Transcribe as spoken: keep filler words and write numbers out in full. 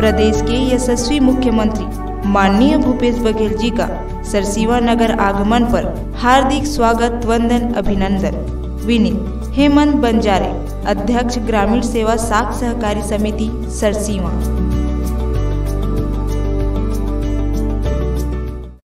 प्रदेश के यशस्वी मुख्यमंत्री माननीय भूपेश बघेल जी का सरसीवा नगर आगमन पर हार्दिक स्वागत, वंदन, अभिनंदन। विनीत हेमंत बंजारे, अध्यक्ष ग्रामीण सेवा साख सहकारी समिति सरसीवा।